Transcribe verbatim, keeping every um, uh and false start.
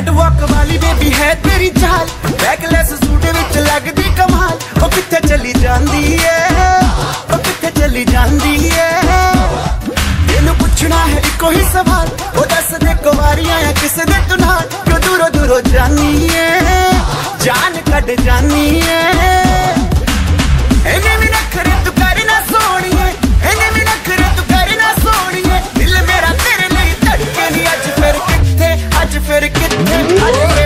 Catwalk वाली baby है तेरी चाल, बैकलेस सूट विच लगदी कमाल। ओ किथे चली जांदी है, ओ किथे चली जांदी है। तेनू पुछना है इको ही सवाल, ओ दस दे कुवारियां या किस दे तू नाल। क्यों दूरों दूरों जानी है, जान कट जानी है। इन्हें भी नखरे तू करना सोनिए, इन्हें भी नखरे तू करना सोनिए। दिल मेरा तेरे लिए धड़के नहीं, अज फिर किथे, अज फिर किथे, अज